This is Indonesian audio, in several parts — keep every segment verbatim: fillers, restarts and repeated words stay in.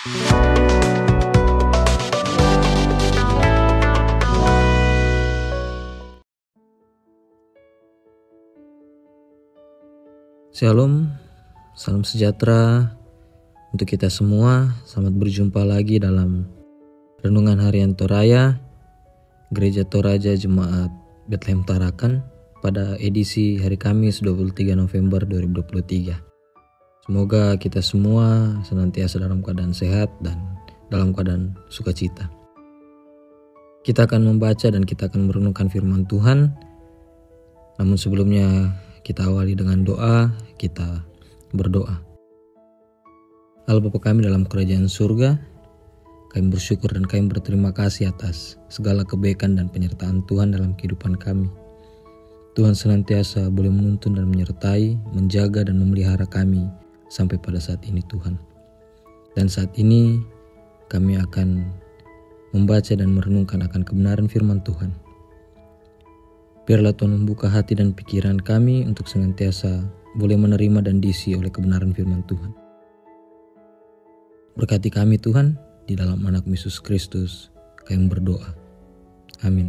Shalom, salam sejahtera untuk kita semua. Selamat berjumpa lagi dalam Renungan Harian Toraya Gereja Toraja Jemaat Bethlehem Tarakan pada edisi hari Kamis dua puluh tiga November dua ribu dua puluh tiga. Semoga kita semua senantiasa dalam keadaan sehat dan dalam keadaan sukacita. Kita akan membaca dan kita akan merenungkan firman Tuhan. Namun sebelumnya kita awali dengan doa, kita berdoa. Allah Bapa kami dalam kerajaan surga, kami bersyukur dan kami berterima kasih atas segala kebaikan dan penyertaan Tuhan dalam kehidupan kami. Tuhan senantiasa boleh menuntun dan menyertai, menjaga dan memelihara kami sampai pada saat ini Tuhan. Dan saat ini kami akan membaca dan merenungkan akan kebenaran firman Tuhan. Biarlah Tuhan membuka hati dan pikiran kami untuk senantiasa boleh menerima dan diisi oleh kebenaran firman Tuhan. Berkati kami Tuhan, di dalam anak Yesus Kristus kami berdoa. Amin.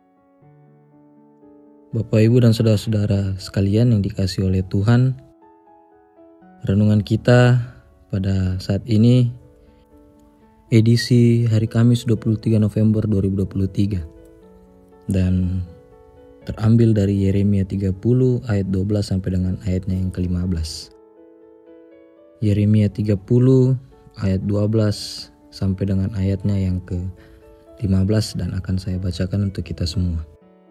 Bapak, Ibu, dan saudara-saudara sekalian yang dikasihi oleh Tuhan, renungan kita pada saat ini edisi hari Kamis dua puluh tiga November dua ribu dua puluh tiga dan terambil dari Yeremia tiga puluh ayat dua belas sampai dengan ayatnya yang ke lima belas. Yeremia tiga puluh ayat dua belas sampai dengan ayatnya yang ke lima belas dan akan saya bacakan untuk kita semua.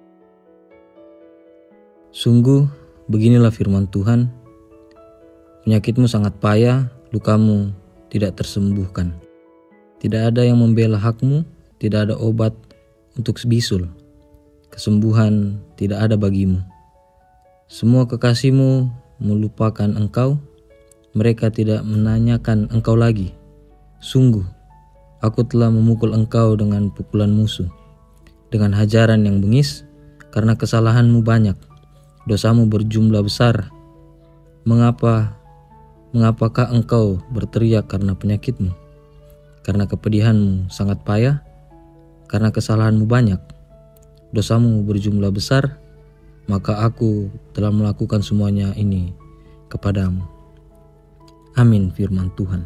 Sungguh beginilah firman Tuhan, penyakitmu sangat payah, lukamu tidak tersembuhkan. Tidak ada yang membela hakmu, tidak ada obat untuk bisul. Kesembuhan tidak ada bagimu. Semua kekasihmu melupakan engkau, mereka tidak menanyakan engkau lagi. Sungguh, aku telah memukul engkau dengan pukulan musuh, dengan hajaran yang bengis, karena kesalahanmu banyak, dosamu berjumlah besar. Mengapa, mengapakah engkau berteriak karena penyakitmu? Karena kepedihanmu sangat payah, karena kesalahanmu banyak, dosamu berjumlah besar, maka aku telah melakukan semuanya ini kepadamu. Amin firman Tuhan.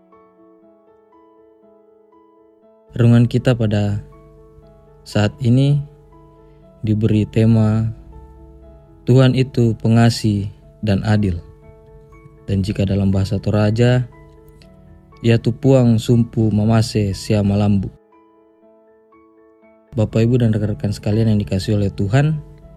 Renungan kita pada saat ini diberi tema Tuhan itu pengasih dan adil. Dan jika dalam bahasa Toraja, ia tupuang sumpu mamase sia malambu. Bapak, Ibu, dan rekan-rekan sekalian yang dikasihi oleh Tuhan,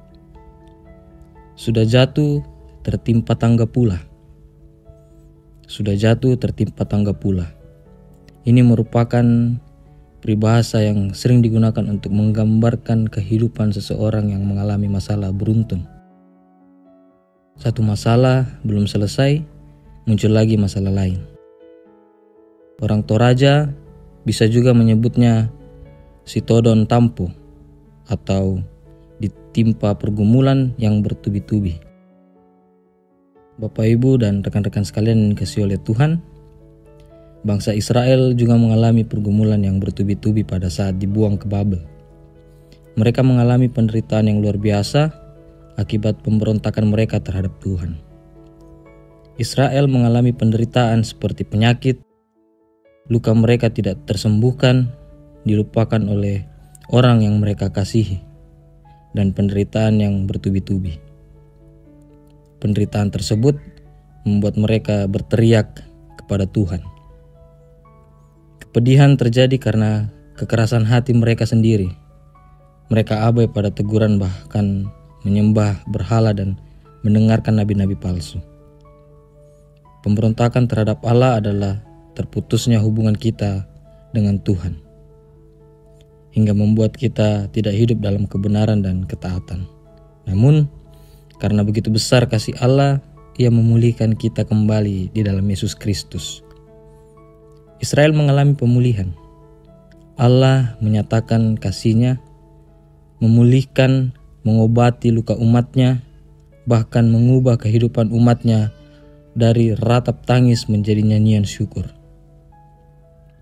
sudah jatuh tertimpa tangga pula. Sudah jatuh tertimpa tangga pula. Ini merupakan peribahasa yang sering digunakan untuk menggambarkan kehidupan seseorang yang mengalami masalah beruntun. Satu masalah belum selesai, muncul lagi masalah lain. Orang Toraja bisa juga menyebutnya sitodon tampo atau ditimpa pergumulan yang bertubi-tubi. Bapak, Ibu, dan rekan-rekan sekalian yang dikasihi oleh Tuhan, bangsa Israel juga mengalami pergumulan yang bertubi-tubi pada saat dibuang ke Babel. Mereka mengalami penderitaan yang luar biasa akibat pemberontakan mereka terhadap Tuhan. Israel mengalami penderitaan seperti penyakit, luka mereka tidak tersembuhkan, dilupakan oleh orang yang mereka kasihi, dan penderitaan yang bertubi-tubi. Penderitaan tersebut membuat mereka berteriak kepada Tuhan. Kepedihan terjadi karena kekerasan hati mereka sendiri. Mereka abai pada teguran, bahkan menyembah berhala dan mendengarkan nabi-nabi palsu. Pemberontakan terhadap Allah adalah terputusnya hubungan kita dengan Tuhan, hingga membuat kita tidak hidup dalam kebenaran dan ketaatan. Namun, karena begitu besar kasih Allah, Ia memulihkan kita kembali di dalam Yesus Kristus. Israel mengalami pemulihan. Allah menyatakan kasih-Nya, memulihkan, mengobati luka umat-Nya, bahkan mengubah kehidupan umat-Nya dari ratap tangis menjadi nyanyian syukur.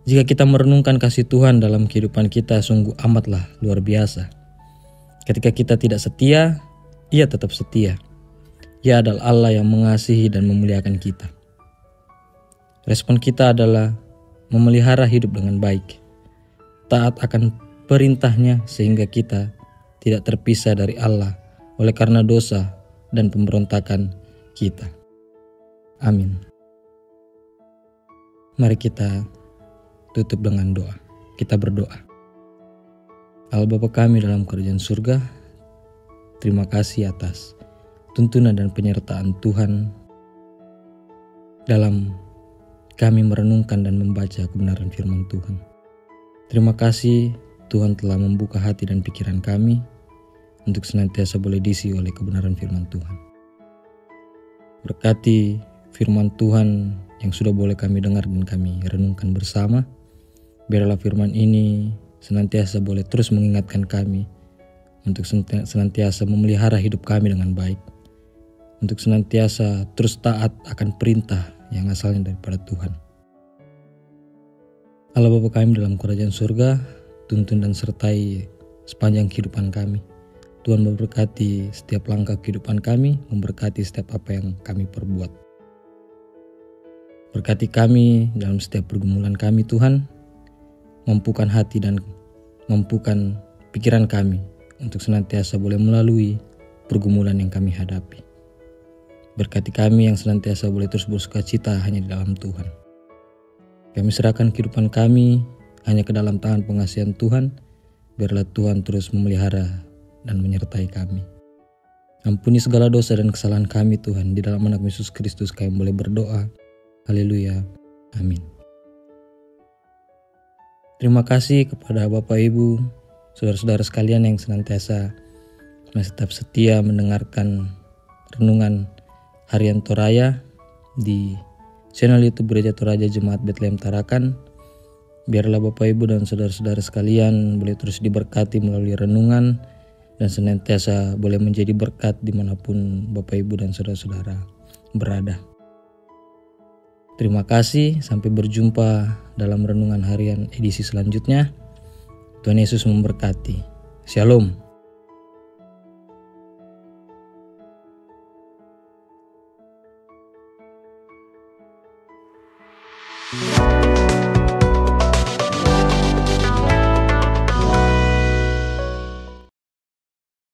Jika kita merenungkan kasih Tuhan dalam kehidupan kita, sungguh amatlah luar biasa. Ketika kita tidak setia, Ia tetap setia. Ia adalah Allah yang mengasihi dan memuliakan kita. Respon kita adalah memelihara hidup dengan baik, taat akan perintahnya sehingga kita tidak terpisah dari Allah oleh karena dosa dan pemberontakan kita. Amin. Mari kita tutup dengan doa. Kita berdoa. Allah Bapa kami dalam kerajaan surga, terima kasih atas tuntunan dan penyertaan Tuhan dalam kami merenungkan dan membaca kebenaran firman Tuhan. Terima kasih Tuhan telah membuka hati dan pikiran kami untuk senantiasa boleh diisi oleh kebenaran firman Tuhan. Berkati firman Tuhan yang sudah boleh kami dengar dan kami renungkan bersama. Biarlah firman ini senantiasa boleh terus mengingatkan kami untuk senantiasa memelihara hidup kami dengan baik, untuk senantiasa terus taat akan perintah yang asalnya daripada Tuhan. Allah Bapa kami dalam kerajaan surga, tuntun dan sertai sepanjang kehidupan kami. Tuhan memberkati setiap langkah kehidupan kami, memberkati setiap apa yang kami perbuat. Berkati kami dalam setiap pergumulan kami Tuhan, mampukan hati dan mampukan pikiran kami untuk senantiasa boleh melalui pergumulan yang kami hadapi. Berkati kami yang senantiasa boleh terus bersuka cita hanya di dalam Tuhan. Kami serahkan kehidupan kami hanya ke dalam tangan pengasihan Tuhan. Biarlah Tuhan terus memelihara dan menyertai kami. Ampuni segala dosa dan kesalahan kami Tuhan. Di dalam anak Yesus Kristus kami boleh berdoa. Haleluya. Amin. Terima kasih kepada Bapak Ibu, saudara-saudara sekalian yang senantiasa masih tetap setia mendengarkan renungan Harian Toraya di channel YouTube Gereja Toraja Jemaat Betlehem Tarakan. Biarlah Bapak Ibu dan saudara-saudara sekalian boleh terus diberkati melalui renungan dan senantiasa boleh menjadi berkat dimanapun Bapak Ibu dan saudara-saudara berada. Terima kasih, sampai berjumpa dalam renungan harian edisi selanjutnya. Tuhan Yesus memberkati. Shalom.